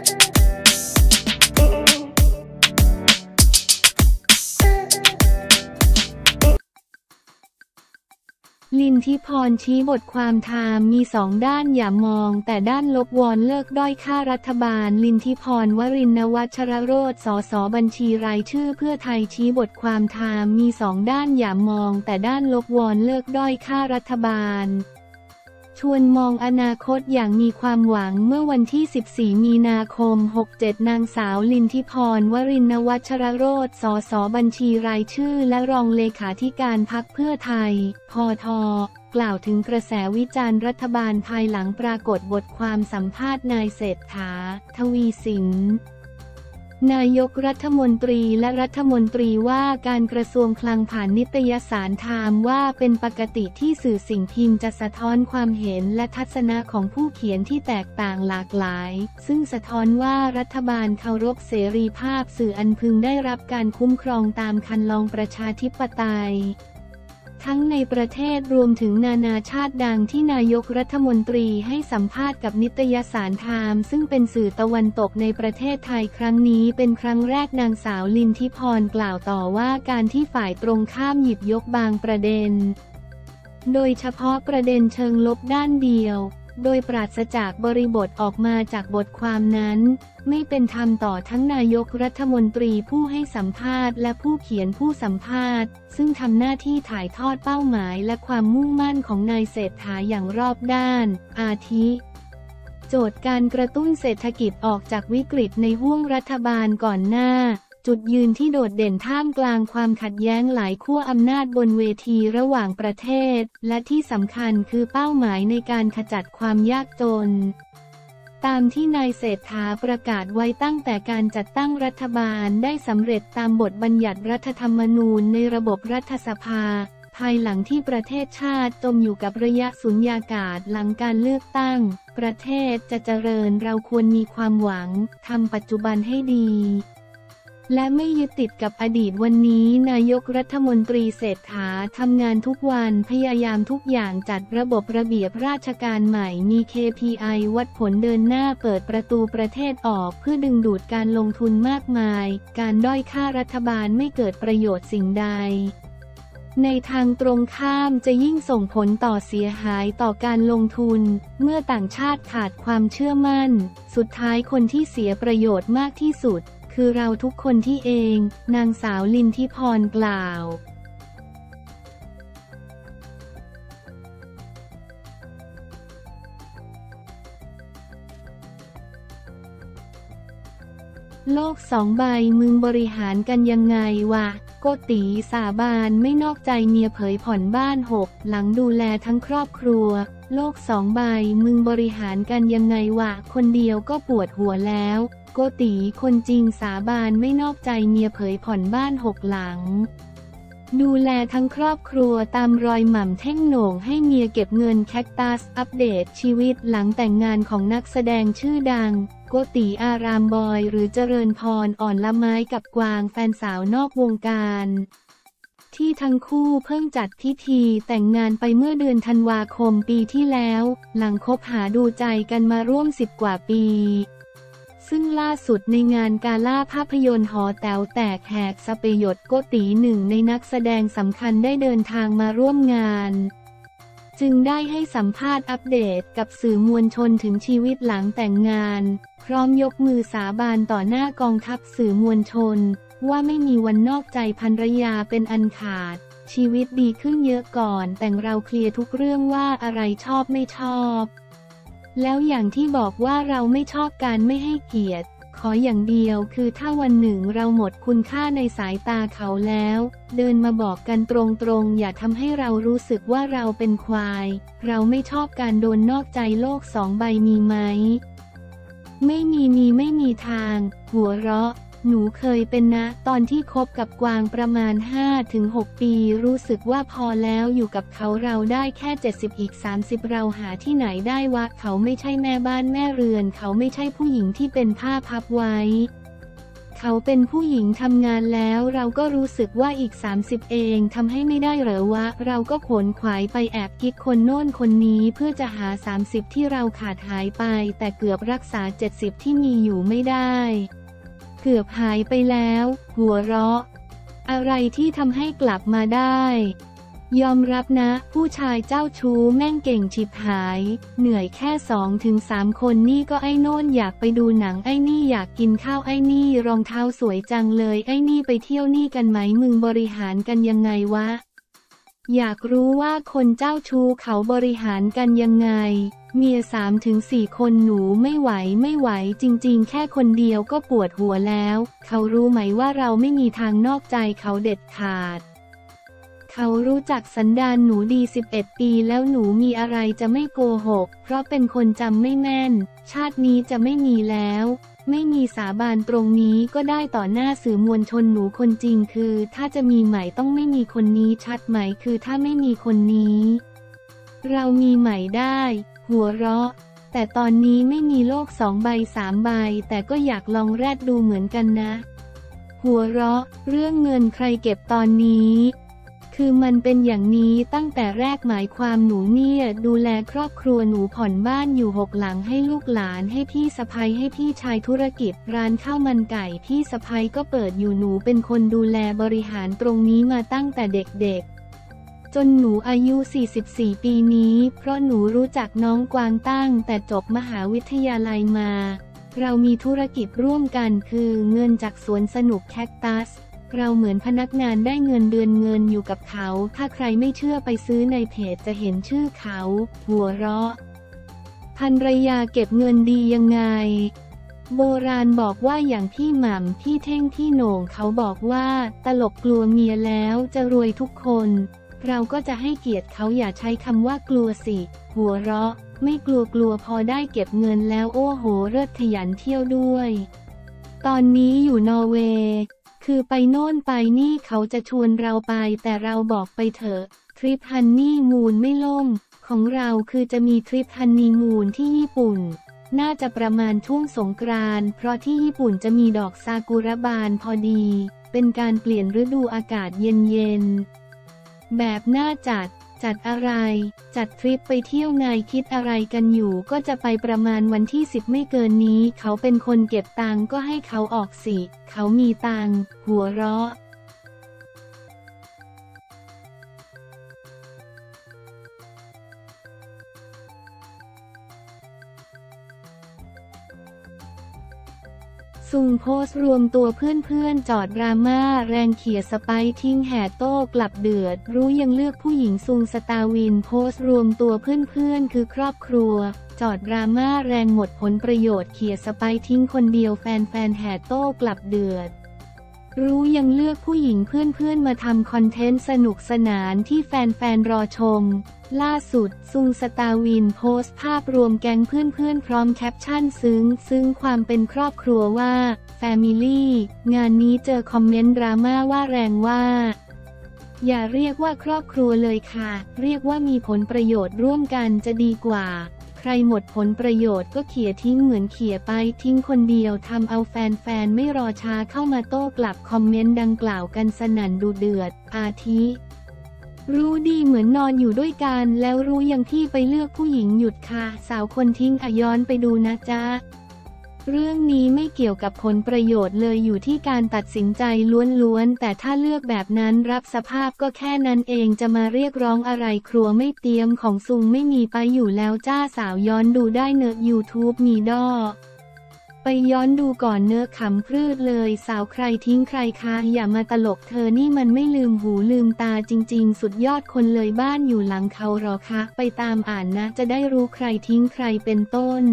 ลินทิพรชี้บทความไทม์มีสองด้านอย่ามองแต่ด้านลบวอนเลิกด้อยค่ารัฐบาลลินทิพรวรินทร์วัชรโรจน์สสบัญชีรายชื่อเพื่อไทยชี้บทความไทม์มีสองด้านอย่ามองแต่ด้านลบวอนเลิกด้อยค่ารัฐบาลชวนมองอนาคตอย่างมีความหวังเมื่อวันที่ 14 มีนาคม 67 นางสาวลินทิพรวรินทร์วัชรโรจน์สสบัญชีรายชื่อและรองเลขาธิการพรรคเพื่อไทยพท.กล่าวถึงกระแสวิจารณ์รัฐบาลภายหลังปรากฏบทความสัมภาษณ์นายเศรษฐา ทวีสินนายกรัฐมนตรีและรัฐมนตรีว่าการกระทรวงคลังผ่านนิตยสารไทม์ว่าเป็นปกติที่สื่อสิ่งพิมพ์จะสะท้อนความเห็นและทัศนะของผู้เขียนที่แตกต่างหลากหลายซึ่งสะท้อนว่ารัฐบาลเคารพเสรีภาพสื่ออันพึงได้รับการคุ้มครองตามคันลองประชาธิปไตยทั้งในประเทศรวมถึงนานาชาติดังที่นายกรัฐมนตรีให้สัมภาษณ์กับนิตยสารไทม์ซึ่งเป็นสื่อตะวันตกในประเทศไทยครั้งนี้เป็นครั้งแรกนางสาวลินทิพรกล่าวต่อว่าการที่ฝ่ายตรงข้ามหยิบยกบางประเด็นโดยเฉพาะประเด็นเชิงลบด้านเดียวโดยปราศจากบริบทออกมาจากบทความนั้นไม่เป็นธรรมต่อทั้งนายกรัฐมนตรีผู้ให้สัมภาษณ์และผู้เขียนผู้สัมภาษณ์ซึ่งทำหน้าที่ถ่ายทอดเป้าหมายและความมุ่งมั่นของนายเศรษฐาอย่างรอบด้านอาทิโจทย์การกระตุ้นเศรษฐกิจออกจากวิกฤตในห้วงรัฐบาลก่อนหน้าจุดยืนที่โดดเด่นท่ามกลางความขัดแย้งหลายขั้วอำนาจบนเวทีระหว่างประเทศและที่สำคัญคือเป้าหมายในการขจัดความยากจนตามที่นายเศรษฐาประกาศไว้ตั้งแต่การจัดตั้งรัฐบาลได้สำเร็จตามบทบัญญัติรัฐธรรมนูญในระบบรัฐสภาภายหลังที่ประเทศชาติจมอยู่กับระยะสุญญากาศหลังการเลือกตั้งประเทศจะเจริญเราควรมีความหวังทำปัจจุบันให้ดีและไม่ยึดติดกับอดีตวันนี้นายกรัฐมนตรีเศรษฐาทำงานทุกวันพยายามทุกอย่างจัดระบบระเบียบราชการใหม่มี KPI วัดผลเดินหน้าเปิดประตูประเทศออกเพื่อดึงดูดการลงทุนมากมายการด้อยค่ารัฐบาลไม่เกิดประโยชน์สิ่งใดในทางตรงข้ามจะยิ่งส่งผลต่อเสียหายต่อการลงทุนเมื่อต่างชาติขาดความเชื่อมั่นสุดท้ายคนที่เสียประโยชน์มากที่สุดคือเราทุกคนที่เองนางสาวลินทิพรกล่าวโลกสองใบมึงบริหารกันยังไงวะโกติสาบานไม่นอกใจเมียเผยผ่อนบ้าน6หลังดูแลทั้งครอบครัวโลกสองใบมึงบริหารกันยังไงวะคนเดียวก็ปวดหัวแล้วโกติคนจริงสาบานไม่นอกใจเมียเผยผ่อนบ้าน6หลังดูแลทั้งครอบครัวตามรอยหม่ำเท่งโหน่งให้เมียเก็บเงินแคคตัสอัปเดตชีวิตหลังแต่งงานของนักแสดงชื่อดังโกติอารามบอยหรือเจริญพรอ่อนละไม้กับกวางแฟนสาวนอกวงการที่ทั้งคู่เพิ่งจัดพิธีแต่งงานไปเมื่อเดือนธันวาคมปีที่แล้วหลังคบหาดูใจกันมาร่วม10 กว่าปีซึ่งล่าสุดในงานกาล่าภาพยนตร์หอแต๋วแตกแหกสเปยดโกติหนึ่งในนักแสดงสำคัญได้เดินทางมาร่วมงานจึงได้ให้สัมภาษณ์อัปเดตกับสื่อมวลชนถึงชีวิตหลังแต่งงานพร้อมยกมือสาบานต่อหน้ากองทัพสื่อมวลชนว่าไม่มีวันนอกใจภรรยาเป็นอันขาดชีวิตดีขึ้นเยอะก่อนแต่งเราเคลียร์ทุกเรื่องว่าอะไรชอบไม่ชอบแล้วอย่างที่บอกว่าเราไม่ชอบการไม่ให้เกียรติขออย่างเดียวคือถ้าวันหนึ่งเราหมดคุณค่าในสายตาเขาแล้วเดินมาบอกกันตรงๆอย่าทำให้เรารู้สึกว่าเราเป็นควายเราไม่ชอบการโดนนอกใจโลกสองใบมีไหมไม่มีทางหัวเราะหนูเคยเป็นนะตอนที่คบกับกวางประมาณ 5-6 ปีรู้สึกว่าพอแล้วอยู่กับเขาเราได้แค่70อีก30เราหาที่ไหนได้วะเขาไม่ใช่แม่บ้านแม่เรือนเขาไม่ใช่ผู้หญิงที่เป็นผ้าพับไว้เขาเป็นผู้หญิงทำงานแล้วเราก็รู้สึกว่าอีก30เองทำให้ไม่ได้เหรอวะเราก็ขนขวายไปแอบกิ๊กคนโน่นคนนี้เพื่อจะหา30ที่เราขาดหายไปแต่เกือบรักษา70ที่มีอยู่ไม่ได้เกือบหายไปแล้วหัวเราะอะไรที่ทำให้กลับมาได้ยอมรับนะผู้ชายเจ้าชู้แม่งเก่งฉิบหายเหนื่อยแค่2-3คนนี่ก็ไอ้โน่นอยากไปดูหนังไอ้นี่อยากกินข้าวไอ้นี่รองเท้าสวยจังเลยไอ้นี่ไปเที่ยวนี่กันไหมมึงบริหารกันยังไงวะอยากรู้ว่าคนเจ้าชู้เขาบริหารกันยังไงเมีย3-4คนหนูไม่ไหวจริงๆแค่คนเดียวก็ปวดหัวแล้วเขารู้ไหมว่าเราไม่มีทางนอกใจเขาเด็ดขาดเขารู้จักสันดานหนูดี11ปีแล้วหนูมีอะไรจะไม่โกหกเพราะเป็นคนจำไม่แม่นชาตินี้จะไม่มีแล้วไม่มีสาบานตรงนี้ก็ได้ต่อหน้าสื่อมวลชนหนูคนจริงคือถ้าจะมีใหม่ต้องไม่มีคนนี้ชัดไหมคือถ้าไม่มีคนนี้เรามีใหม่ได้หัวเราะแต่ตอนนี้ไม่มีโลก2 ใบ 3 ใบแต่ก็อยากลองแรดดูเหมือนกันนะหัวเราะเรื่องเงินใครเก็บตอนนี้คือมันเป็นอย่างนี้ตั้งแต่แรกหมายความหนูเนี่ยดูแลครอบครัวหนูผ่อนบ้านอยู่6 หลังให้ลูกหลานให้พี่สะใภ้ให้พี่ชายธุรกิจร้านข้าวมันไก่พี่สะใภ้ก็เปิดอยู่หนูเป็นคนดูแลบริหารตรงนี้มาตั้งแต่เด็กๆจนหนูอายุ44ปีนี้เพราะหนูรู้จักน้องกวางตั้งแต่จบมหาวิทยาลัยมาเรามีธุรกิจร่วมกันคือเงินจากสวนสนุกแคคตัสเราเหมือนพนักงานได้เงินเดือนเงินอยู่กับเขาถ้าใครไม่เชื่อไปซื้อในเพจจะเห็นชื่อเขาหัวเราะภรรยาเก็บเงินดียังไงโบราณบอกว่าอย่างพี่หม่ำพี่เท่งพี่โหน่งเขาบอกว่าตลกกลัวเมียแล้วจะรวยทุกคนเราก็จะให้เกียรติเขาอย่าใช้คำว่ากลัวสิหัวเราะไม่กลัวพอได้เก็บเงินแล้วโอ้โหเลิศขยันเที่ยวด้วยตอนนี้อยู่นอร์เวย์คือไปโน่นไปนี่เขาจะชวนเราไปแต่เราบอกไปเถอะทริปฮันนี่มูนไม่ล่มของเราคือจะมีทริปฮันนีมูนที่ญี่ปุ่นน่าจะประมาณช่วงสงกรานต์เพราะที่ญี่ปุ่นจะมีดอกซากุระบานพอดีเป็นการเปลี่ยนฤดูอากาศเย็นๆแบบน่าจัดอะไรจัดทริปไปเที่ยวไงคิดอะไรกันอยู่ก็จะไปประมาณวันที่10ไม่เกินนี้เขาเป็นคนเก็บตังค์ก็ให้เขาออกสิเขามีตังค์หัวเราะซุงโพสต์รวมตัวเพื่อนๆจอดดราม่าแรงเขี่ยสไปซ์ทิ้งแห่โต้กลับเดือดรู้ยังเลือกผู้หญิงซุงสตาวินโพสต์รวมตัวเพื่อนๆคือครอบครัวจอดดราม่าแรงหมดผลประโยชน์เขี่ยสไปซ์ทิ้งคนเดียวแฟนๆแห่โต้กลับเดือดรู้ยังเลือกผู้หญิงเพื่อนๆมาทำคอนเทนต์สนุกสนานที่แฟนๆรอชมล่าสุดซุงสตาวินโพสต์ภาพรวมแก๊งเพื่อนๆพร้อมแคปชั่นซึ้งความเป็นครอบครัวว่าแฟมิลี่งานนี้เจอคอมเมนต์ดราม่าว่าแรงว่าอย่าเรียกว่าครอบครัวเลยค่ะเรียกว่ามีผลประโยชน์ร่วมกันจะดีกว่าใครหมดผลประโยชน์ก็เขี่ยทิ้งเหมือนเขี่ยไปทิ้งคนเดียวทำเอาแฟนๆไม่รอช้าเข้ามาโต้กลับคอมเมนต์ดังกล่าวกันสนั่นดุเดือดอาทิรู้ดีเหมือนนอนอยู่ด้วยกันแล้วรู้ยังที่ไปเลือกผู้หญิงหยุดค่ะสาวคนทิ้งย้อนไปดูนะจ๊ะเรื่องนี้ไม่เกี่ยวกับผลประโยชน์เลยอยู่ที่การตัดสินใจล้วนๆแต่ถ้าเลือกแบบนั้นรับสภาพก็แค่นั้นเองจะมาเรียกร้องอะไรครัวไม่เตรียมของซุงไม่มีไปอยู่แล้วจ้าสาวย้อนดูได้เนอะ YouTube มีด้อไปย้อนดูก่อนเนอะขำพรืดเลยสาวใครทิ้งใครคะอย่ามาตลกเธอนี่มันไม่ลืมหูลืมตาจริงๆสุดยอดคนเลยบ้านอยู่หลังเขาหรอคะไปตามอ่านนะจะได้รู้ใครทิ้งใครเป็นต้น